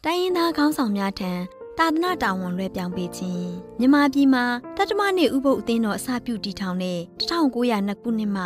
တိုင်းရင်းသားခေါင်းဆောင်များထံသာသနာတာဝန်လွှဲပြောင်းပေးခြင်းမြန်မာပြည်မှာတတ္တမနေ့ဥပုသ်အသင်းတော်အစပြုတည်ထောင်တဲ့1902ခုနှစ်မှ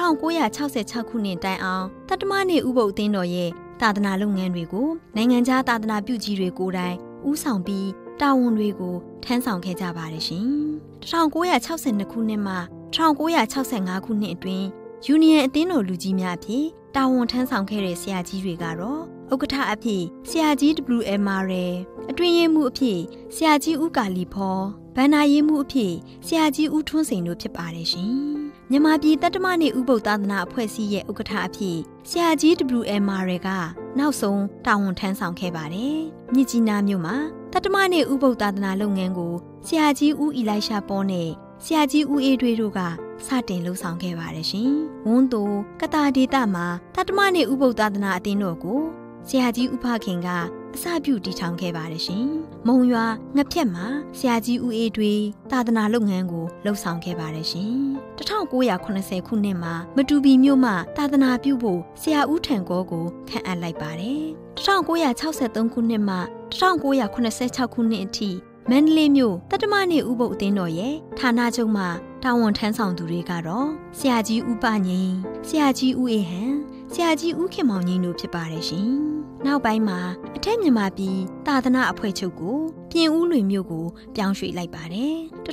1966ခုနှစ်တိုင်အောင်တတ္တမနေ့ဥပုသ်အသင်းတော်ရဲ့သာသနာလုပ်ငန်းတွေကိုနိုင်ငံခြားသာသနာပြုကြီးတွေကိုယ်တိုင်ဦးဆောင်ပြီးတာဝန်တွေကိုထမ်းဆောင်ခဲ့ကြပါတယ်ရှင်။1962ခုနှစ်မှ1965ခုနှစ်အတွင်းယူနီယံအသင်းတော်လူကြီးများအဖြစ်တာဝန်ထမ်းဆောင်ခဲ့တဲ့ဆရာကြီးတွေကတော့ဥက္ကဋ္ဌအဖြစ်ဆရာကြီး WMR အတွင်းရေးမှူးအဖြစ်ဆရာကြီးဦးကာလီဖော်ဘဏ္ဍာရေးမှူးအဖြစ်ဆရာကြီးဦးထွန်းစိန်တို့ဖြစ်ပါတယ်ရှင်။မြန်မာပြည်တတ္တမနေ့ဥပုသ်သာသနာအဖွဲ့အစည်းရဲ့ဥက္ကဋ္ဌအဖြစ်ဆရာကြီး WMR ကနောက်ဆုံးတာဝန်ထမ်းဆောင်ခဲ့ပါတယ်။မြစ်ကြီးနားမြို့မှာတတ္တမနေ့ဥပုသ်သာသနာလုပ်ငန်းကိုဆရာကြီးဦးအီလိုက်ရှာပေါ်နဲ့ဆရာကြီးဦးအေးထွေးတို့ကစတင်လှုပ်ဆောင်ခဲ့ပါတယ်ရှင်။ဝန်းသူကတာဒေတာမှာတတ္တမနေ့ဥပုသ်သာသနာအသင်းတော်ကိုဆရာကြီးဦးဖခင်ကအစပြုတည်ထောင်ခဲ့ပါတယ်ရှင်။မုံရွာငှက်ဖြက်မှာဆရာကြီးဦးအေးထွေးသာသနာလုပ်ငန်းကိုလှုပ်ဆောင်ခဲ့ပါတယ်ရှင်။1980ခုနှစ်မှာမတူပီမြို့မှာသာသနာပြုဖို့ဆရာဦးထံကောကိုခန့်အပ်လိုက်ပါတယ်။1963ခုနှစ်မှ1986ခုနှစ်အထိမန္တလေးမြို့တတ္တမနေ့ဥပုသ်အသင်းတော်ရဲ့ဌာနချုပ်မှာတာဝန်ထမ်းဆောင်သူတွေကတော့ဆရာကြီးဦးပငိမ့်ဆရာကြီးဦးအေးဟန်ဆရာကြီးဦးခင်မောင်ငိမ့်တို့ဖြစ်ပါတယ်ရှင်။နောက်ပိုင်းမှာအထက်မြန်မာပြည်သာသနာအဖွဲ့ချုပ်ကိုပြင်ဦးလွင်မြို့ကိုပြောင်းရွှေ့လိုက်ပါတယ်။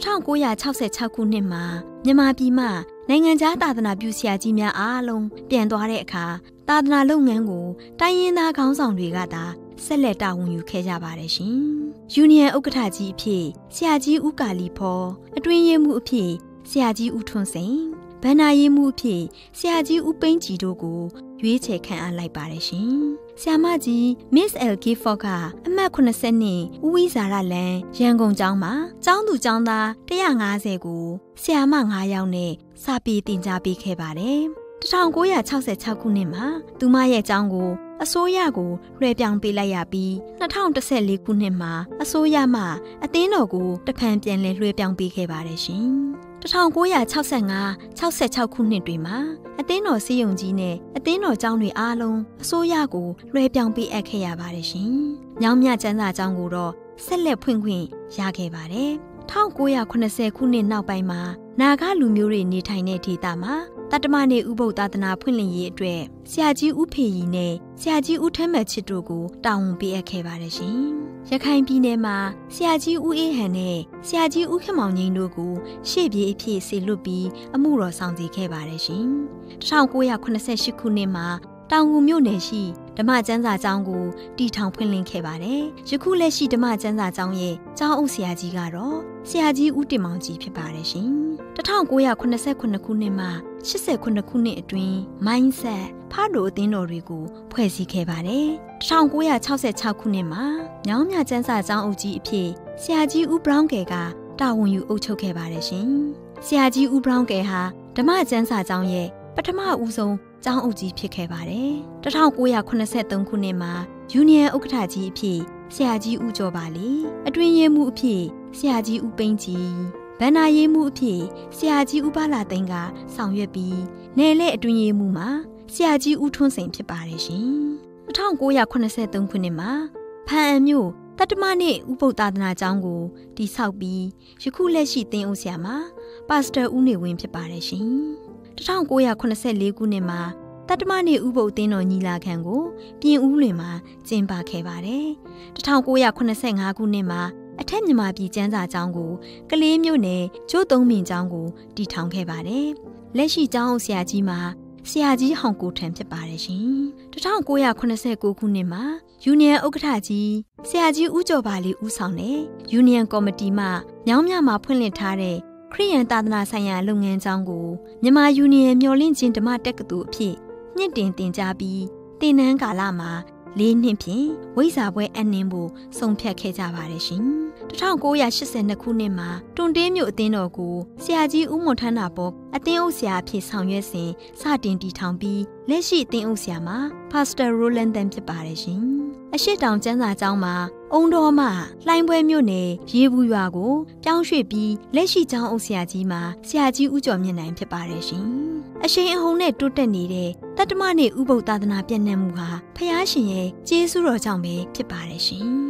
1966ခုနှစ်မှာမြန်မာပြည်မှာနိုင်ငံခြားသာသနာပြုဆရာကြီးများအားလုံးပြန်သွားတဲ့အခါသာသနာလုပ်ငန်းကိုတိုင်းရင်းသားခေါင်းဆောင်တွေကသာဆက်လက်တာဝန်ယူခဲ့ကြပါတယ်ရှင်။ယူနီယံဥက္ကဋ္ဌကြီးအဖြစ်ဆရာကြီးဦးကာလီဖော်အတွင်းရေးမှူးအဖြစ်ဆရာကြီးဦးထွန်းစိန်ဘဏ္ဍာရေးမှူးအဖြစ်ဆရာကြီးဦးပိန်းကြည်တို့ကိုရွေးချယ်ခန့်အပ်လိုက်ပါတယ်ရှင်။ဆရာမကြီး Miss LK Ford ကအမှတ်80နှစ်ဦးဝိဇာရလန်ရန်ကုန်ကျောင်းမှာကျောင်းသူကျောင်းသား150ကိုဆရာမ9ယောက်နဲ့စာပေသင်ကြားပေးခဲ့ပါတယ်။1966ခုနှစ်မှာသူမရဲ့ကျောင်းကိုအစိုးရကိုလွှဲပြောင်းပေးလိုက်ရပြီး2014ခုနှစ်မှာအစိုးရမှအသင်းတော်ကိုတဖန်ပြန်လည်လွှဲပြောင်းပေးခဲ့ပါတယ်ရှင်။1965-66ခုနှစ်တွေမှာအသင်းတော်စီယုံကြီးနဲ့အသင်းတော်ကျောင်းတွေအားလုံးအစိုးရကိုလွှဲပြောင်းပေးအပ်ခဲ့ရပါတယ်ရှင်။ညောင်မြကျန်းစာကျောင်းကိုတော့ဆက်လက်ဖွင့်ခွင့်ရခဲ့ပါတယ်။1980ခုနှစ်နောက်ပိုင်းမှာနာဂလူမျိုးတွေနေထိုင်တဲ့ဒေသမှာတတ္တမနေ့ဥပုသ်သာသနာဖွင့်လှစ်ရေးအတွက်ဆရာကြီးဦးဖေရီနဲ့ဆရာကြီးဦးထမ်းမချစ်တို့ကိုတာဝန်ပေးအပ်ခဲ့ပါတယ်ရှင်။ရခိုင်ပြည်နယ်မှာဆရာကြီးဦးအေးဟန်နဲ့ဆရာကြီးဦးခင်မောင်ငိမ့်တို့ကိုရှေ့ပြေးအဖြစ်ဆေလွတ်ပြီးအမှုတော်ဆောင်စီခဲ့ပါတယ်ရှင်။1988ခုနှစ်မှာတောင်ငူမြို့နယ်ရှိဓမ္မကျမ်းစာကျောင်းကိုတည်ထောင်ဖွင့်လှစ်ခဲ့ပါတယ်။ယခုလက်ရှိဓမ္မကျမ်းစာကျောင်းရဲ့ကျောင်းအုပ်ဆရာကြီးကတော့ဆရာကြီးဦးတင်မောင်ကြီးဖြစ်ပါတယ်ရှင်။1989ခုနှစ်မှာ89ခုနှစ်အတွင်းမိုင်းဆက်ဖားတို့အသင်းတော်တွေကိုဖွဲ့စည်းခဲ့ပါတယ်။1966ခုနှစ်မှာညောင်မြကျန်းစာကျောင်းအုပ်ကြီးအဖြစ်ဆရာကြီးဦးဘရောင်းကယ်ကတာဝန်ယူအုပ်ချုပ်ခဲ့ပါတယ်ရှင်။ဆရာကြီးဦးဘရောင်းကယ်ဟာဓမ္မကျမ်းစာကျောင်းရဲ့ပထမဦးဆုံးကျောင်းအုပ်ကြီးဖြစ်ခဲ့ပါတယ်။1983ခုနှစ်မှာယူနီယံဥက္ကဋ္ဌကြီးအဖြစ်ဆရာကြီးဦးကျော်ပါလီအတွင်းရေးမှူးအဖြစ်ဆရာကြီးဦးပိန်းကြည်ဘဏ္ဍာရေးမှူးအဖြစ်ဆရာကြီးဦးပါလာသိန်းကဆောင်ရွက်ပြီးနယ်လက်အတွင်းရေးမှူးမှာဆရာကြီးဦးထွန်းစိန်ဖြစ်ပါတယ်ရှင်။1983ခုနှစ်မှာဖန်အံမြို့တတ္တမနေ့ဥပုသ်သာသနာကျောင်းကိုတည်ဆောက်ပြီးယခုလက်ရှိသင်းအုပ်ဆရာမှာပါစတာဦးနေဝင်းဖြစ်ပါတယ်ရှင်။1984ခုနှစ်မှာတတ္တမနေ့ဥပုသ်အသင်းတော်ညီလာခံကိုပြင်ဦးလွင်မှာကျင်းပခဲ့ပါတယ်။1985ခုနှစ်မှာအထက်မြန်မာပြည်ကျန်းစာကျောင်းကိုကလေးမြို့နယ်ကျိုးသုံးမင်ကျောင်းကိုတည်ထောင်ခဲ့ပါတယ်။လက်ရှိကျောင်းအုပ်ဆရာကြီးမှာဆရာကြီးဟောင်ကိုထံဖြစ်ပါတယ်ရှင်။1989ခုနှစ်မှာယူနီယံဥက္ကဋ္ဌကြီးဆရာကြီးဦးကျော်ပါလီဦးဆောင်တဲ့ယူနီယံကော်မတီမှမြောင်းမြမှာဖွင့်လှစ်ထားတဲ့ခရစ်ယာန်သာသနာဆိုင်ရာလုပ်ငန်းကျောင်းကိုမြန်မာယူနီယံမျှော်လင့်ခြင်းဓမ္မတက္ကသိုလ်အဖြစ်ညှင့်တင်တင်ကြားပြီးသင်တန်းကာလမှာ၄နှစ်ဖြင့်ဝိဇ္ဇာပွဲအနှင်းဖို့ဆုံးဖြတ်ခဲ့ကြပါတယ်ရှင်။1982ခုနှစ်မှာတွန်တေးမြို့အသင်းတော်ကိုဆရာကြီးဦးမွန်ထန်းနာဘောအသင်းအုပ်ဆရာအဖြစ်ဆောင်ရွက်စဉ်စတင်တည်ထောင်ပြီးလက်ရှိအသင်းအုပ်ဆရာမှာ Pastor Roland တန်ဖြစ်ပါတယ်ရှင်။အရှိတောင်ကျမ်းစာကျောင်းမှာအုံတော်မှလှိုင်းပွဲမြို့နယ်ရေဘူးရွာကိုပြောင်းရွှေ့ပြီးလက်ရှိကျောင်းအုပ်ဆရာကြီးမှာဆရာကြီးဦးကျော်မြင့်နိုင်ဖြစ်ပါတယ်ရှင်။အရှိန်အဟုန်နဲ့တိုးတက်နေတဲ့တတ္တမနေ့ဥပုသ်သာသနာပြည့်နှက်မှုဟာဖယားရှင်ရဲ့ကျေးဇူးတော်ကြောင့်ပဲဖြစ်ပါတယ်ရှင်။